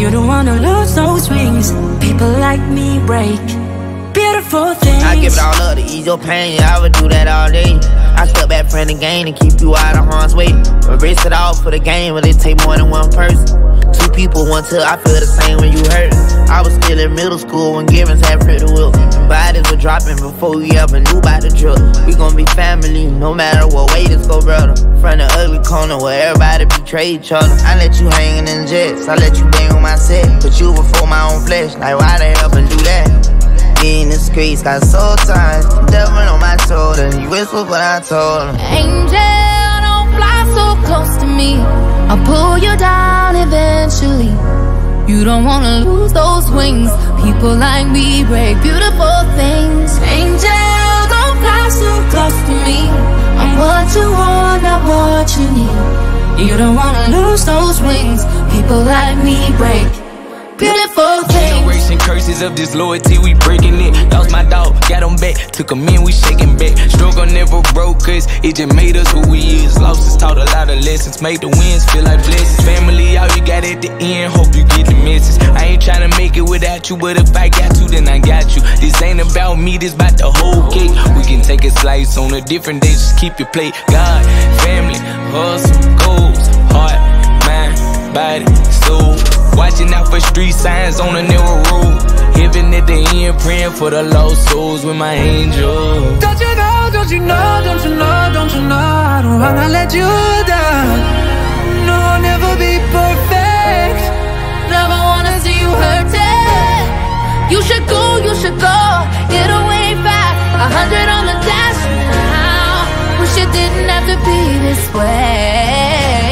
You don't wanna lose those wings. People like me break beautiful things. I give it all up to ease your pain, yeah, I would do that all day. I step back from the game and keep you out of harm's way. Erase it all for the game, but it take more than one person. Two people, one till I feel the same when you hurt. I was still in middle school when Givens had Pretty Will. Bodies were dropping before we ever knew about the drill. We gon' be family, no matter what way this go, brother. From the ugly corner where everybody betray each other. I let you hangin' in jets, I let you bang on my set. Put you before my own flesh, like why the hell and do that? In the streets, got soul ties, devil on my shoulder. You whisper what I told him. Angel, don't fly so close to me. I'll pull you down eventually. You don't wanna lose those wings. People like me break beautiful things. Angel, don't fly so close to me. I'm what you want, not what you need. You don't wanna lose those wings. People like me break beautiful things. Generation curses of disloyalty, we breaking it. Lost my dog, got him back, took him in, we shaking back. Struggle never broke us, it just made us who we is. Losses taught a lot of lessons, made the wins feel like blessings. Family, all you got at the end, hope you get the message. I ain't tryna make it without you, but if I got to, then I got you. This ain't about me, this about the whole cake. We can take a slice on a different day, just keep your plate. God, family, hustle, goals, heart, mind, body, soul. Watching out for street signs on a narrow road. Heaven at the end, praying for the lost souls with my angel. Don't you know, don't you know, don't you know, don't you know, I don't wanna let you down. No, I'll never be perfect. Never wanna see you hurting. You should go, get away fast. 100 on the dash now. Wish it didn't have to be this way.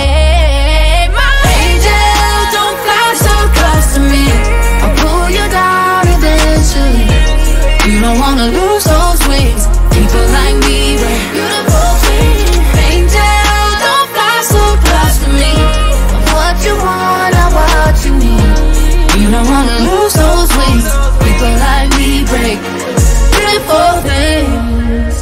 I'll pull you down eventually. You don't wanna lose those wings. People like me break beautiful things. Angel, don't fly so close to me. I'm what you want, not what you need. You don't wanna lose those wings. People like me break beautiful things.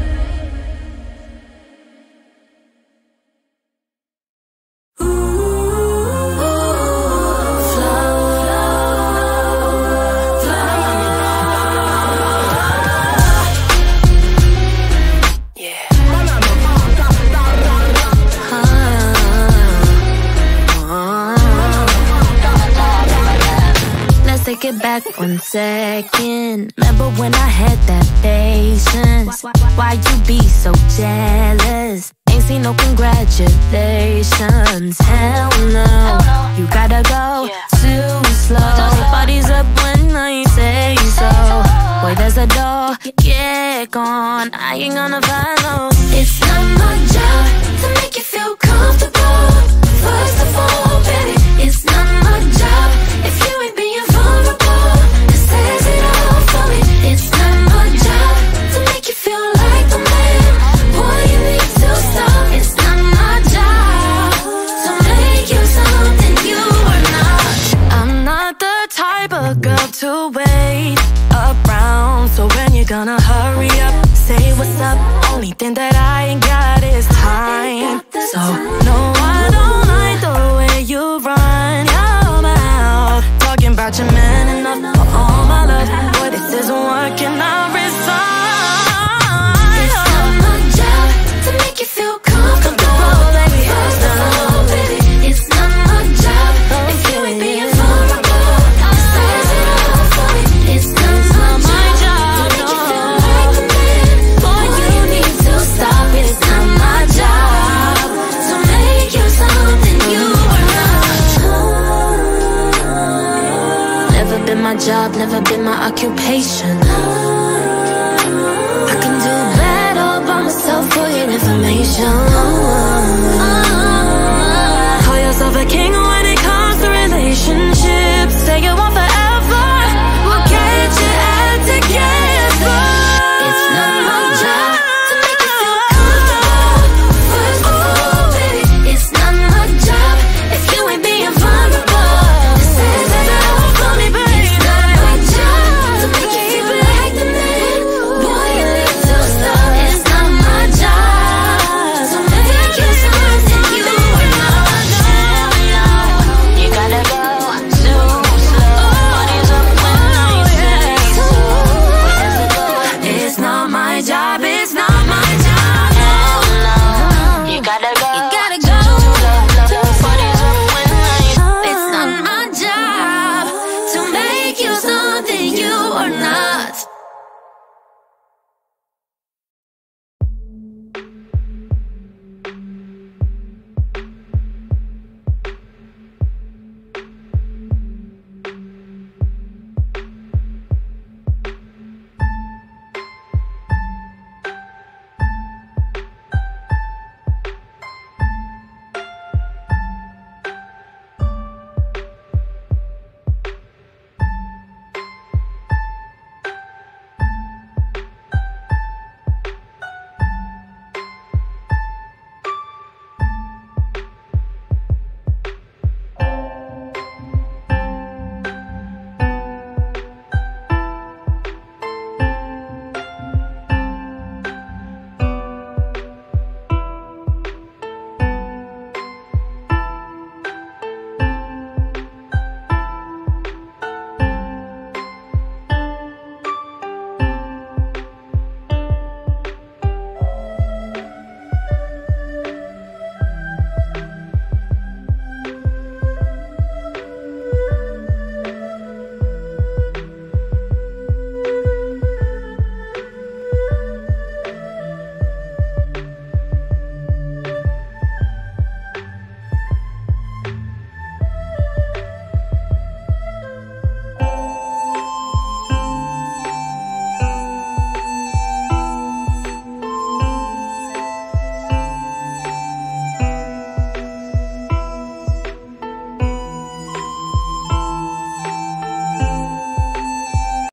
Take it back 1 second. Remember when I had that patience? Why you be so jealous? Ain't seen no congratulations. Hell no, you gotta go too slow. Body's up when I say so. Boy, there's a door, get gone. I ain't gonna follow. It's not my job to make you feel comfortable. First of all, baby, it's not my job if you ain't being vulnerable. It says it all for me. It's not my job to make you feel like the man. Boy, you need to stop. It's not my job to make you something you are not. I'm not the type of girl to wait around. So when you gonna hurry up, say what's up. Only thing that I ain't got is time. So no, I don't like the way you run your mouth, talking about your man enough for all my love. Boy, this isn't working, I'll resign. It's not my job to make you feel comfortable, baby. First of all, baby, it's not my job if you ain't being vulnerable. It says it all for me. It's not my job to make you feel like a man. Boy, you need to stop. It's not my job to make you something you are not. Never been my job, never been my occupation. I can do that all by myself for your information. Call yourself a king when it comes to relationships. Say you want